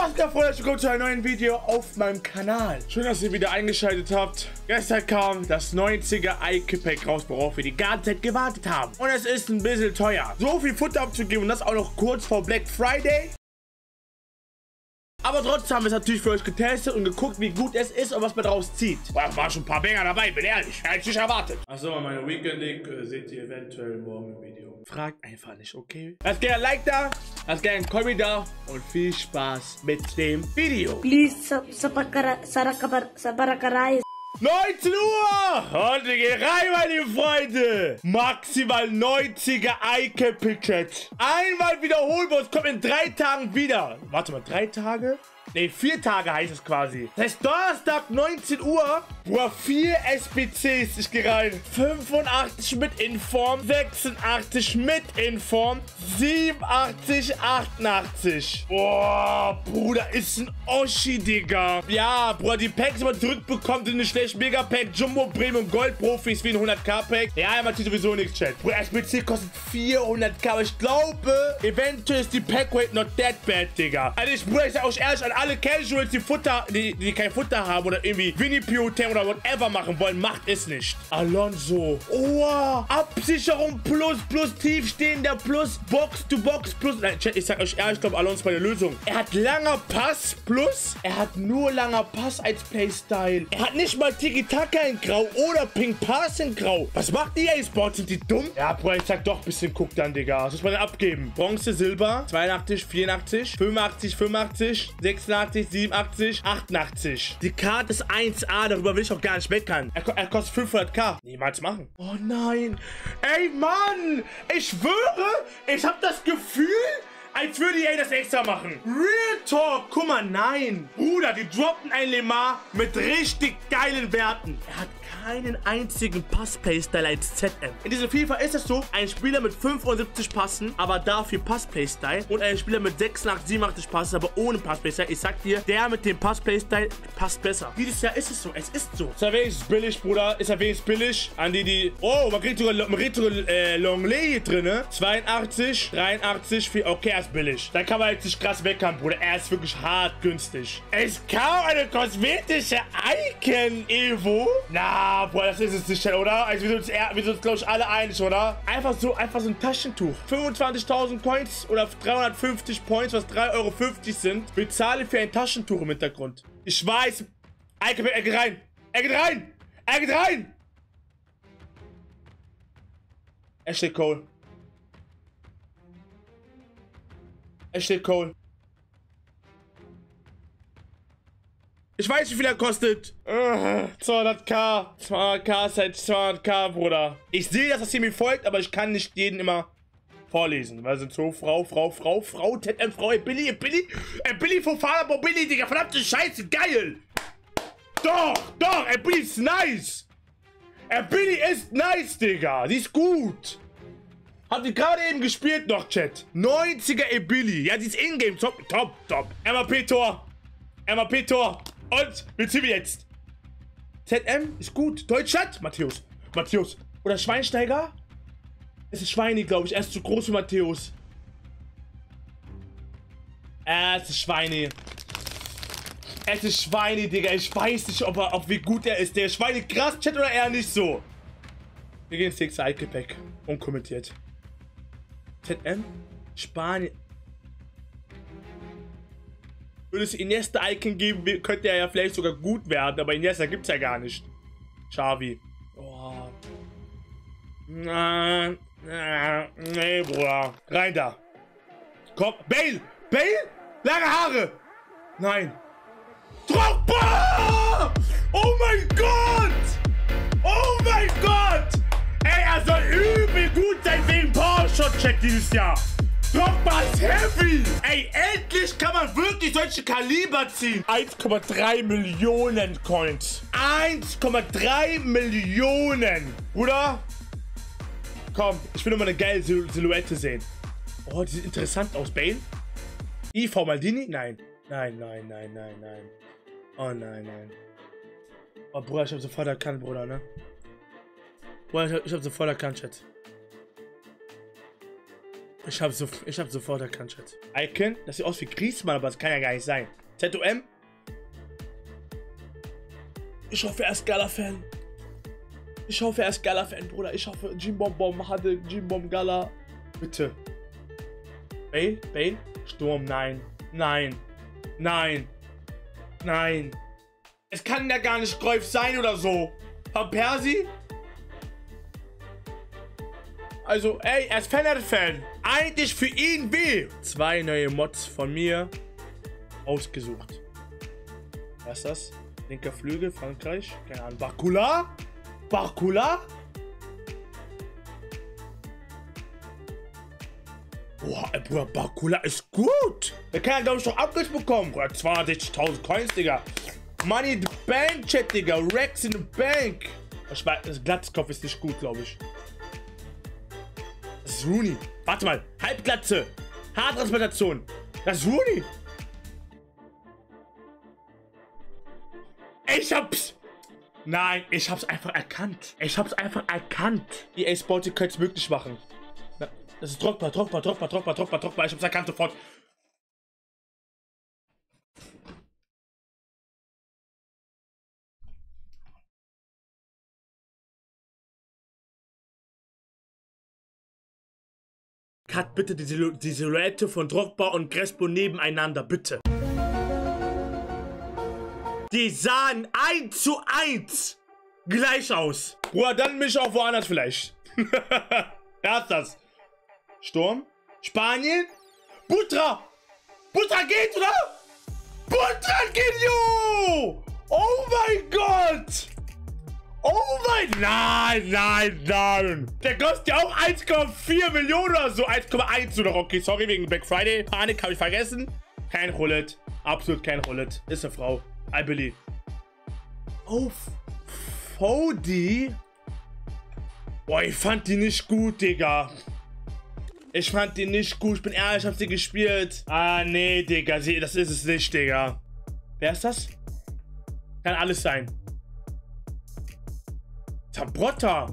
Was geht, Freunde? Willkommen zu einem neuen Video auf meinem Kanal. Schön, dass ihr wieder eingeschaltet habt. Gestern kam das 90er Ike-Pack raus, worauf wir die ganze Zeit gewartet haben. Und es ist ein bisschen teuer. So viel Futter abzugeben und das auch noch kurz vor Black Friday. Aber trotzdem haben wir es natürlich für euch getestet und geguckt, wie gut es ist und was man daraus zieht. Boah, war schon ein paar Banger dabei, bin ehrlich. Hätte ich nicht erwartet. Achso, meine Weekend-Link seht ihr eventuell morgen im Video. Fragt einfach nicht, okay? Lasst gerne ein Like da, lasst gerne einen Kommentar da und viel Spaß mit dem Video. Please, Sabarakarai. 19 Uhr! Und wir gehen rein, meine Freunde! Maximal 90er Ike-Pack. Einmal wiederholbar, es kommt in 3 Tagen wieder. Warte mal, 3 Tage? Ne, 4 Tage heißt es quasi. Das heißt, Donnerstag, 19 Uhr. Boah, 4 SBCs. Ich gehe rein. 85 mit Inform, 86 mit Inform, 87, 88. Boah, Bruder, ist ein Oschi, Digga. Ja, Bruder, die Packs, die man zurückbekommt, sind eine schlechte Mega-Pack, Jumbo, Premium, Gold, Profis wie ein 100k-Pack. Ja, er macht hier sowieso nichts, Chat. Bruder, SBC kostet 400k, aber ich glaube, eventuell ist die Pack-Rate not that bad, Digga. Also ich, Bruder, ich sag euch ehrlich, an alle Casuals, die kein Futter haben oder irgendwie Winnie Pooh, Tem oder whatever machen wollen, macht es nicht. Alonso. Oh, Absicherung plus tiefstehender plus Box-to-Box plus. Nein, Chat, ich sag euch ehrlich, ich glaube, Alonso bei der Lösung. Er hat langer Pass plus. Er hat nur langer Pass als Playstyle. Er hat nicht mal Tiki-Taka in Grau oder Pink Pass in Grau. Was macht die A-Sports? Sind die dumm? Ja, Bruder, ich sag doch ein bisschen guck dann, Digga. Was muss man denn abgeben? Bronze, Silber, 82, 84, 85, 85, 86, 87, 88. Die Karte ist 1A, darüber will ich auch gar nicht meckern. Er kostet 500k. Niemals machen. Oh nein. Ey, Mann. Ich schwöre, ich habe das Gefühl, als würde EA das extra machen. Real Talk. Guck mal, nein. Bruder, die droppen ein Lemar mit richtig geilen Werten. Er hat keinen einzigen Pass-Playstyle als ZM. In diesem FIFA ist es so, ein Spieler mit 75 Passen, aber dafür Pass-Playstyle und ein Spieler mit 86, 87 Passen, aber ohne Pass-Playstyle. Ich sag dir, der mit dem Pass-Playstyle passt besser. Dieses Jahr ist es so. Es ist so. Ist ja wenigstens billig, Bruder. Ist ja wenigstens billig. An die... Oh, man kriegt sogar Longley hier drin, ne? 82, 83, 4... Okay, er ist billig. Da kann man jetzt nicht krass meckern, Bruder. Er ist wirklich hart günstig. Es kam eine kosmetische Icon, Evo. Na, boah, das ist es nicht, oder? Also wir sind uns, glaube ich, alle einig, oder? Einfach so ein Taschentuch. 25.000 Coins oder 350 Points, was 3,50 Euro sind. Bezahle für ein Taschentuch im Hintergrund. Ich weiß. Er geht rein. Er geht rein. Er geht rein. Ashley Cole. Ashley Cole. Ich weiß, wie viel er kostet. 200k. 200k ist halt 200k, Bruder. Ich sehe, dass das hier mir folgt, aber ich kann nicht jeden immer vorlesen. Weil sind so Frau, ZM, Frau, Billy, Fofana, Billy, Digga. Verdammte Scheiße, geil. Doch, Billy ist nice. Billy ist nice, Digga. Die ist gut. Habt ihr gerade eben gespielt noch, Chat? 90er Billy. Ja, die ist in-game. Top. MAP-Tor. Und, wie ziehen wir jetzt? ZM ist gut. Deutschland? Matthäus. Oder Schweinsteiger? Es ist Schweini, glaube ich. Er ist zu groß für Matthäus. Es ist Schweini. Digga. Ich weiß nicht, wie gut er ist. Der Schweini krass, Chat, oder eher nicht so. Wir gehen ins nächste Ike-Pack. Unkommentiert. ZM? Spanien. Würde es Iniesta-Icon geben, könnte er ja vielleicht sogar gut werden, aber Iniesta gibt's ja gar nicht. Xavi. Oh. Nee, Bruder. Rein da. Komm. Bale! Lange Haare! Nein. Drogba! Oh mein Gott! Ey, er soll übel gut sein wegen Power-Shot-Check dieses Jahr. Drogba ist heavy! Ey, endlich kann man wirklich solche Kaliber ziehen. 1,3 Millionen Coins. 1,3 Millionen. Bruder? Komm, ich will nur mal eine geile Silhouette sehen. Oh, die sieht interessant aus. Bale? IV Maldini? Nein. Oh, nein. Oh, Bruder, ich hab sofort erkannt, Bruder, ne? Bruder, ich hab sofort erkannt, Chat. Ich hab sofort erkannt, Chat. Icon? Das sieht aus wie Griezmann, aber das kann ja gar nicht sein. ZOM? Ich hoffe, er ist Gala-Fan. Ich hoffe, er ist Gala-Fan, Bruder. Ich hoffe, Jimbom hatte Jimbom Gala. Bitte. Bale? Sturm, nein. Nein. Nein. Nein. Es kann ja gar nicht Cruyff sein oder so. Van Persie? Also, ey, er ist Fan. Eigentlich für ihn weh. 2 neue Mods von mir ausgesucht. Was ist das? Linker Flügel, Frankreich. Keine Ahnung. Barcola? Boah, Bruder, Barcola ist gut. Der kann ja, glaube ich, doch Upgrades bekommen. Bruder, 260.000 Coins, Digga. Money in the Bank, Chat, Digga. Rex in the Bank. Ich weiß, das Glatzkopf ist nicht gut, glaube ich. Das ist Rooney. Warte mal. Halbglatze. Haartransplantation. Das ist Rooney. Ich hab's. Nein, ich hab's einfach erkannt. EA Sports, ihr könnt's möglich machen. Das ist Drogba. Ich hab's erkannt sofort. Cut bitte die Silhouette von Drogba und Crespo nebeneinander, bitte. Die sahen 1:1 gleich aus. Bruder, dann mich auch woanders vielleicht. Wer ist das? Sturm? Spanien? Butra geht, oder? Butra geht, jo! Oh mein Gott! Oh mein... Nein! Der kostet ja auch 1,4 Millionen oder so. 1,1 oder okay, sorry, wegen Black Friday. Panik, habe ich vergessen. Kein Roulette. Absolut kein Roulette. Ist eine Frau. I believe. Oh, Fodi? Boah, ich fand die nicht gut, Digga. Ich fand die nicht gut. Ich bin ehrlich, ich hab sie gespielt. Ah, nee, Digga. Das ist es nicht, Digga. Wer ist das? Kann alles sein. Zambrotta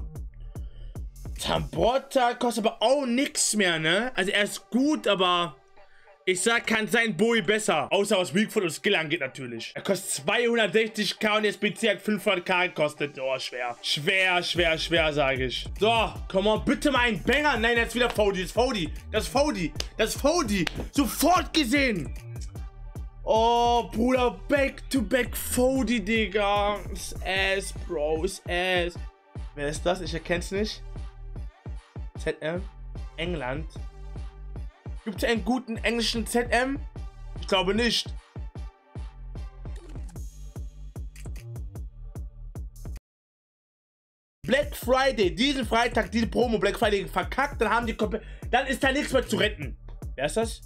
kostet aber auch nichts mehr, ne? Also er ist gut, aber ich sag, kann sein Bowie besser. Außer was Weakfoot und Skill angeht natürlich. Er kostet 260k und jetzt PC hat 500k gekostet. Oh, schwer, sage ich. So, komm on, bitte mal ein Banger. Nein, jetzt wieder Fodi. Das ist Fodi. Sofort gesehen. Oh, Bruder, back-to-back Fodi, Digga. Ist Ass, Bro, ist Ass. Wer ist das? Ich erkenn's nicht. ZM? England? Gibt es einen guten englischen ZM? Ich glaube nicht. Black Friday, diesen Freitag, diese Promo Black Friday verkackt, dann haben die komplett. Dann ist da nichts mehr zu retten. Wer ist das?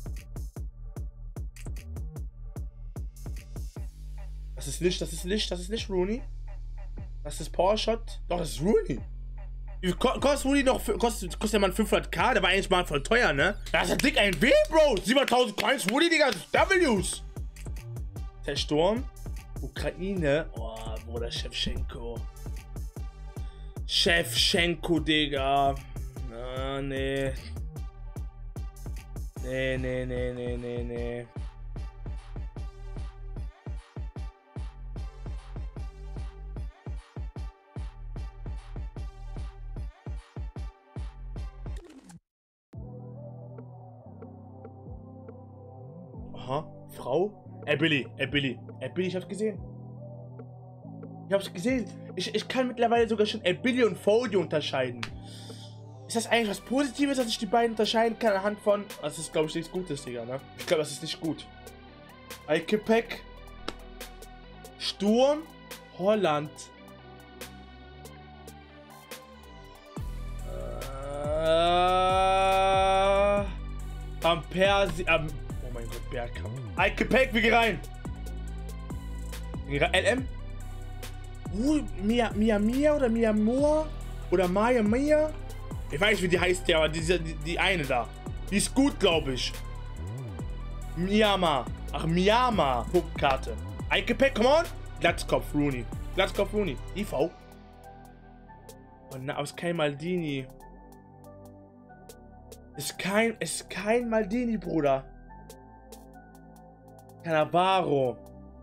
Das ist nicht Rooney. Das ist Power Shot. Doch, das ist Rooney. Wie kostet Rooney noch? Kostet der Mann 500k? Der war eigentlich mal voll teuer, ne? Da ist der Dick ein W, Bro. 700.000 Coins. Rooney, Digga. W's. Der Sturm. Ukraine. Oh, Bruder, Shevchenko. Digga. Ah, nee. Nee. Aha, Frau? Billy, ich hab's gesehen. Ich kann mittlerweile sogar schon Billy und Fodi unterscheiden. Ist das eigentlich was Positives, dass ich die beiden unterscheiden kann anhand von... Das ist, glaube ich, nichts Gutes, Digga, ne? Ich glaube, das ist nicht gut. Eikepack. Sturm. Holland. Van Persie. Oh mein Gott, Bergkamp. Eikepack, wir gehen rein. LM? Mia oder Mia oder Maya? Ich weiß nicht, wie die heißt, aber die eine da. Die ist gut, glaube ich. Miyama. Ach, Miyama. Karte. Eikepack, come on. Glatzkopf, Rooney. IV. Oh, na, aus kein Maldini. Ist kein Maldini, Bruder. Cannavaro.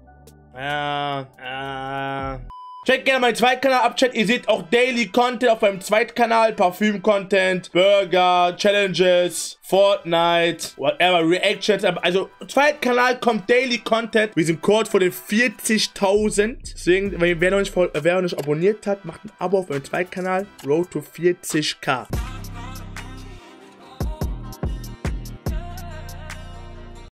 Checkt gerne meinen Zweitkanal ab, Chat. Ihr seht auch Daily Content auf meinem Zweitkanal. Parfüm-Content, Burger, Challenges, Fortnite, whatever, Reactions. Also, Zweitkanal kommt Daily Content. Wir sind kurz vor den 40.000. Deswegen, wer noch nicht abonniert hat, macht ein Abo auf meinem Zweitkanal. Road to 40k.